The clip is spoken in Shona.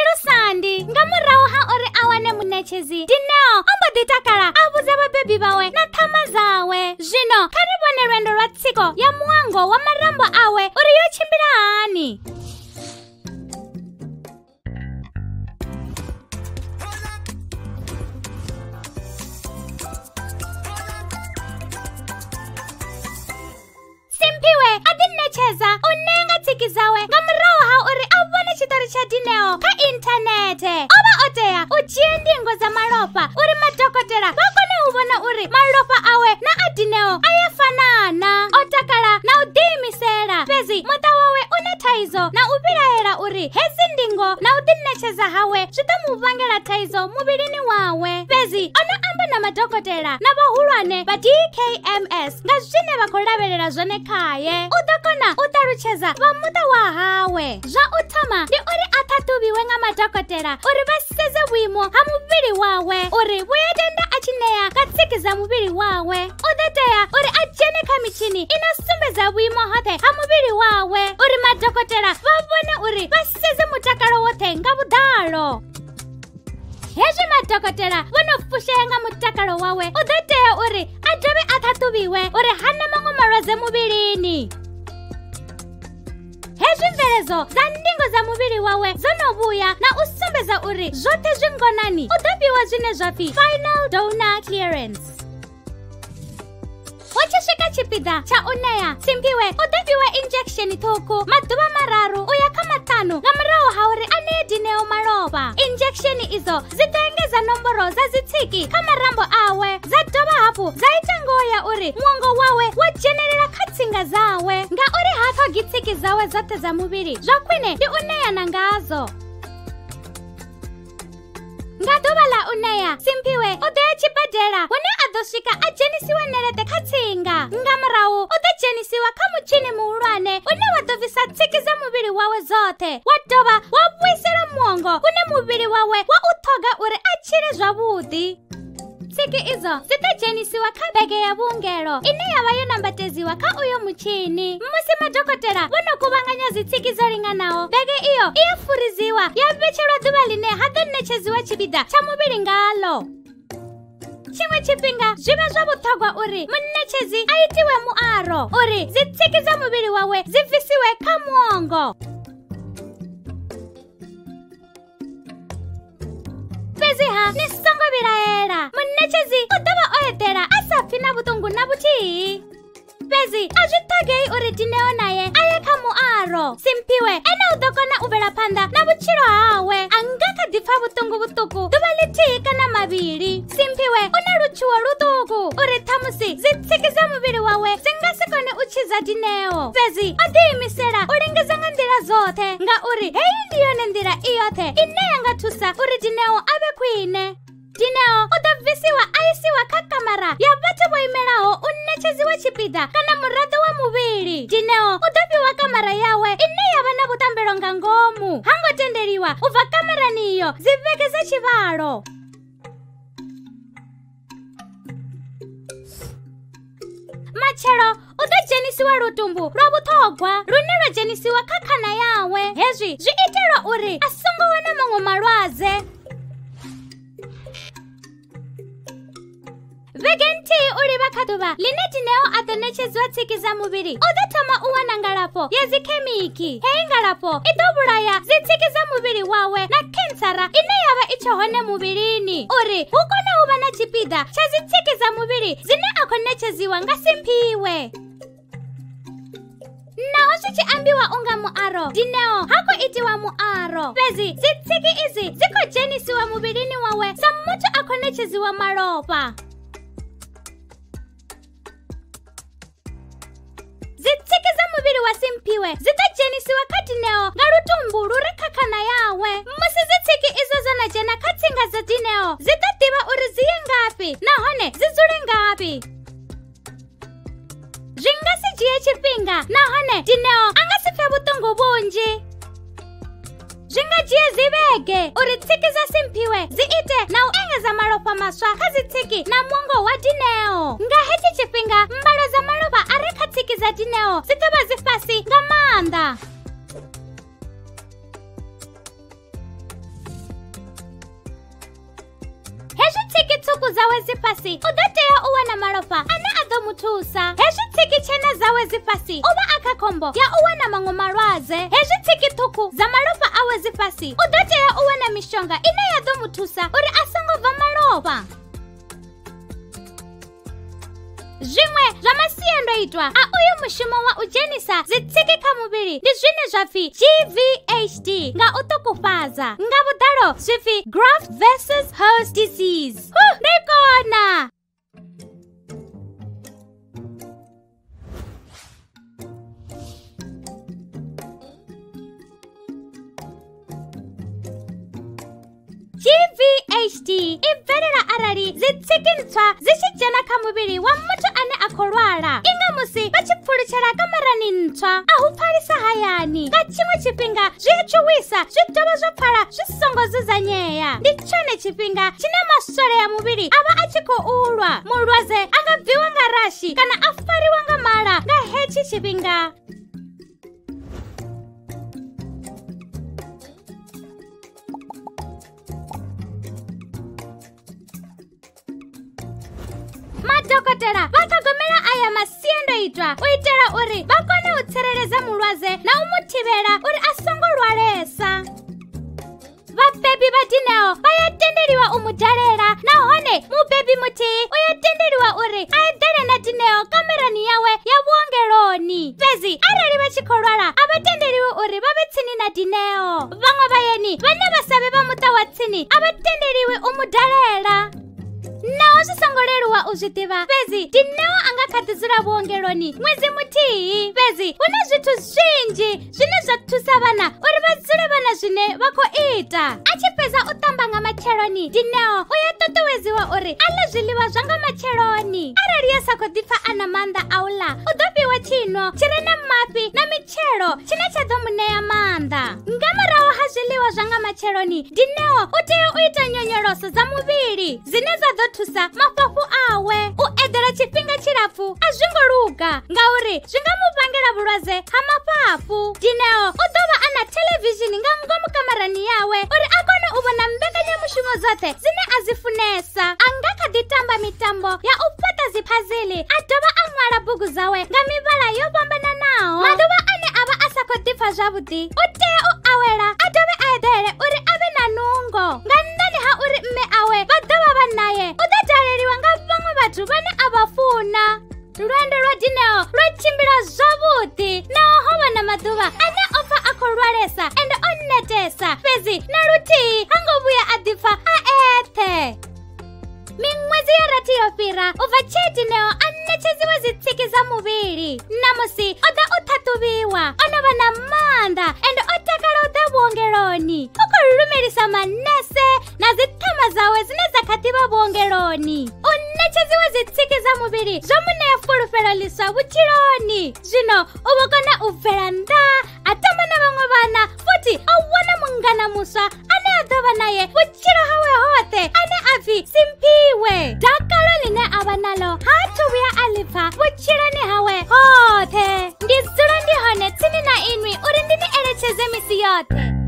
Lusandi nga murahu ha uri awane munetshedzi Dineo ombo ḓi takala a vhudza vhabebi vhawe na ṱhama zawe. Zwino kha ri vhone lwendo lwa tsiko ya muwango wa marambo awe uri yo tshimbila hani. Simpiwe a ḓi ṋetshedza u nenga tsiki zawe nga murahu ha uri a vhone tshiṱori tsha Dineo kha inthanethe. O vha o tea u dzhia ndingo dza malofha uri madokotela vha kone u vhona uri malofha awe na a Dineo a ya fanana. O takala na u ḓiimisela, fhedzi muṱa wawe u na thaidzo na u vhilaela uri hedzi ndingo na u ḓi ṋetshedza hawe zwi ḓo mu vhangela thaidzo muvhilini wawe. Fhedzi o no amba na madokotela na vhahulwane vha DKMS nga zwine vha khou lavhelela zwone khaye. U ḓo kona u ṱalutshedza vha muṱa wa hawe. Zwa u thoma ndi uri a ṱhaṱhuvhiwe nga madokotela uri vha sedze vhuimo ha muvhili wawe uri vhu ya tenda a tshi ṋea nga tsiki dza muvhili wawe. U ḓo tea uri a dzhene kha mitshini i no sumbedza vhuimo hoṱhe ha muvhili wawe uri madokotela vha vhone uri vha sedze mutakalo woṱhe nga vhuḓalo. Hezwi madokotela vho no fushea nga mutakalo wawe, u ḓo tea uri a dovhe a ṱhaṱhuvhiwe uri hana maṅwe malwadze muvhilini. Hezwi mveledzo dza ndingo dza muvhili wawe dzo no vhuya na u sumbedza uri zwoṱhe zwi ngonani, u ḓo fhiwa zwine zwa pfi final donor clearance. Hu tshi swika tshipiḓa tsha u ṋea, Simpiwe u ḓo fhiwa injection ṱhukhu maḓuvha mararu uya kha maṱanu nga murahu ha uri a ṋee Dineo malofha. Injection idzo dzi ḓo engedza nomboro dza dzitsiki kha marambo awe, dza dovha hafhu dza ita ngoho ya uri muongo wawe wo dzhenelela kha tsinga dzawe ngauri ha ṱhogi tsiki dzawe dzoṱhe dza muvhili. Zwa khwine ndi u ṋeana ngazo. Nga ḓuvha ḽa u ṋea, Simpiwe u ḓo ya tshibadela hune a ḓo swika a dzhenisiwe ṋeleṱe kha tsinga. Nga murahu u ḓo dzhenisiwa kha mutshini muhulwane une wa ḓo bvisa tsiki dza muvhili wawe dzoṱhe, wa dovha wa vhuisela muongo une muvhili wawe wa u ṱhoga uri a tshile zwavhuḓi. Tsiki idzo dzi ḓo dzhenisiwa kha bege ya vhuongelo ine ya vha yo nambatedziwa kha uyo mutshini. Musi madokotela vho no kuvhanganya dzitsiki dzo linganaho, bege iyo i ya furiziwa ya vhetshelwa ḓuvha ḽine ha ḓo ṋetshedziwa tshipiḓa tsha muvhili ngalo. Tshiṅwe tshifhinga zwi vha zwa vhuṱhogwa uri muṋetshedzi a itiwe muaro uri dzitsiki dza muvhili wawe dzi bvisiwe kha muongo. Fhedziha ni songo vhilaela, muṋetshedzi u ḓo vha o eḓela a sa pfi na vhuṱungu na vhuthihi. Fhedzi a zwi ṱhogei uri Dineo naye a ye kha muaro. Simpiwe ene u ḓo kona u bvela phanḓa na vhutshilo hawe a nga kha ḓi pfa vhuṱungu vhuṱuku ḓuvha ḽithihi kana mavhili. Simpiwe u na lutshuwo ḽuṱuku uri ṱhamusi dzitsiki dza muvhili wawe dzi nga si kone u tshidza Dineo. Fhedzi o ḓiimisela u lingedza nga nḓila dzoṱhe ngauri heyi ndi yone nḓila i yoṱhe ine ya nga thusa uri Dineo a vhe khwine. Dineo u ḓo bvisiwa a isiwa kha kamara ya vhathu vho imelaho u ṋetshedziwa tshipiḓa kana muraḓo wa muvhili. Dineo u ḓo fhiwa kamara yawe ine ya vha na vhuṱambelo nga ngomu. Ha ngo tendeliwa u bva kamarani iyo dzi vhege dza tshivhalo. Matshelo u ḓo dzhenisiwa lutumbu lwa vhuṱhogwa lune lwa dzhenisiwa kha khana yawe. Hezwi zwi itelwa uri a songo wana maṅwe malwadze. Vhege nthihi u livha kha ḓuvha ḽine Dineo a ḓo ṋetshedziwa tsiki dza muvhili, u ḓo thoma u wana ngalafho ya dzikhemiki. Heyi ngalafho i ḓo vhulaya dzitsiki dza muvhili wawe na khensara ine ya vha i tshe hone muvhilini uri hu kone u vha na tshipiḓa tsha dzitsiki dza muvhili dzine a khou ṋetshedziwa nga Simpiwe. Naho zwi tshi ambiwa unga muaro, Dineo ha khou itiwa muaro. Fhedzi dzitsiki idzi dzi khou dzhenisiwa muvhilini wawe sa muthu a khou ṋetshedziwa malofha. Dzitsiki dza muvhili wa Simpiwe dzi ḓo dzhenisiwa kha Dineo nga lutumbu lu re kha khana yawe. Musi dzitsiki idzo dzo no dzhena kha tsinga dza Dineo, dzi ḓo ḓivha uri dzi ye ngafhi nahone dzi dzule ngafhi. Zwi nga si dzhie tshifhinga nahone Dineo a nga si pfe vhuṱungu vhunzhi. Zwi nga dzhia dzi vhege uri tsiki dza Simpiwe dzi ite na u engedza malofha maswa kha dzitsiki na muongo wa Dineo. Nga hetshi tshifhinga mbalo dza malofha a re kha tsiki dza Dineo dzi ḓo vha dzi fhasi nga maanḓa. zawe dzi fhasi u ḓo tea u wana malofha ane a ḓo mu thusa. Hezwi tsiki tshena zawe dzi fhasi u vha a kha khombo ya u wana maṅwe malwadze. Hezwi tsiki ṱhukhu dza malofha awe dzi fhasi u ḓo tea u wana mishonga ine ya ḓo mu thusa uri a songo bva malofha. Zwiṅwe zwa masiandoitwa a uyu mushumo wa u dzhenisa dzitsiki kha muvhili ndi zwine zwa pfi GVHD nga u ṱukufhadza, nga vhuḓalo zwi pfi graft versus host disease. Ndi kona! GVHD i bvelela arali dzitsiki ntswa dzi tshi dzhena kha muvhili wa muthu ane a khou lwala, i nga musi vha tshi pfulutshela kamarani ntswa a hu pfalisa hayani. Nga tshiṅwe tshifhinga zwi a tshuwisa, zwi dovha zwa pfala zwi songo dzudzanyea. Ndi tshone tshifhinga tshine maswole ya muvhili a vha a tshi khou lwa. Mulwadze a nga bviwa nga rashi kana a fariwa nga mala nga hetshi tshifhinga. Madokotela vha ṱhogomela aya masiandoitwa u itela uri vha kone u tsireledza mulwadze na u mu thivhela uri a songo lwalesa. Vhabebi vha Dineo vha ya tendeliwa u mu dalela, nahone mubebi muthihi u ya tendeliwa uri a eḓele na Dineo kamerani yawe ya vhuongeloni. Fhedzi arali vha tshi khou lwala a vha tendeliwi uri vha vhe tsini na Dineo. Vhaṅwe vhayeni vhane vha sa vhe vha muṱa wa tsini a vha tendeliwi u mu dalela. Naho zwi songo leluwa u zwi ḓivha, fhedzi Dineo a nga kha ḓi dzula vhuongeloni ṅwedzi muthihi. Fhedzi hu na zwithu zwinzhi zwine zwa thusa vhana uri vha dzule vha na zwine vha khou ita. A tshi fhedza u ṱamba nga matsheloni, Dineo u ya ṱuṱuwedziwa uri a ḽe zwiḽiwa zwa nga matsheloni. Arali ya sa khou ḓi pfa a na maanḓa a u ḽa, u ḓo fhiwa tshino tshi re na mafhi na mitshelo tshine tsha ḓo mu ṋea maanḓa. Nga murahu ha zwiḽiwa zwa nga matsheloni, Dineo u tea u ita nyonyoloso dza muvhili dzine dza ḓo thusa mafhafhu awe. U eḓela tshifhinga tshilapfu a zwi ngo luga ngauri zwi nga mu vhangela vhulwadze ha mafhafhu. Dineo u ḓo vha a na theḽevishini nga ngomu kamarani yawe uri a kone u vhona mbekanyamushumo dzoṱhe dzine a dzi funesa. A nga kha ḓi tamba mitambo ya u fhaṱa dziphazili, a dovha a ṅwala bugu dzawe nga mivhala yo fhambananaho. Maḓuvha ane a vha a sa khou ḓi pfa zwavhuḓi, u tea u awela a dovhe a eḓele uri a vhe na nungo. Nga nnḓani ha uri mme awe vha ḓovha vha naye, u ḓo daleliwa nga vhaṅwe vhathu vhane a vha funa. Lwendo lwa Dineo lwo tshimbila zwavhuḓi, naho ho vha na maḓuvha ane o pfa a khou lwalesa ende o netesa, fhedzi na luthihi ha ngo vhuya a ḓi pfa a eṱhe. Miṅwedzi ya rathi yo fhira u bva tshe Dineo a ṋetshedziwa dzitsiki dza muvhili. Namusi o ḓa u ṱhaṱhuvhiwa, o no vha na maanḓa ende o takala u ḓa vhuongeloni. U khou lumelisa manese na dzi ṱhama dzawe dzine dza kha ḓi vha vhuongeloni. U ṋetshedziwa dzitsiki dza muvhili zwo mu ṋea fulufhelo ḽiswa vhutshiloni. Zwino u vho kona u bvela nnḓa, a tamba na vhaṅwe vhana, futhi o wana mungana muswa ane a ḓo vha naye vhutshilo hawe hoṱhe, ane a pfi Simphiwe. Dakalo ḽine a vha naḽo ha thu vhuya a ḽi pfa vhutshiloni hawe hoṱhe. Ndi dzula ndi hone tsini na inwi uri ndi ni eletshedze misi yoṱhe.